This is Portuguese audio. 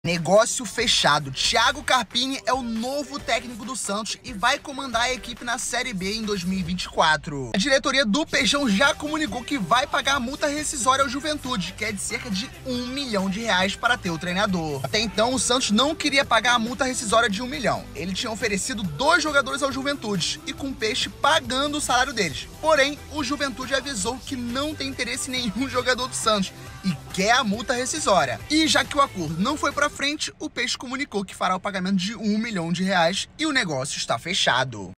Negócio fechado. Thiago Carpini é o novo técnico do Santos e vai comandar a equipe na Série B em 2024. A diretoria do Peixão já comunicou que vai pagar a multa rescisória ao Juventude, que é de cerca de R$1 milhão para ter o treinador. Até então, o Santos não queria pagar a multa rescisória de R$1 milhão. Ele tinha oferecido 2 jogadores ao Juventude e com o Peixe pagando o salário deles. Porém, o Juventude avisou que não tem interesse em nenhum jogador do Santos e quer a multa rescisória. E já que o acordo não foi para frente, o Peixe comunicou que fará o pagamento de R$1 milhão e o negócio está fechado.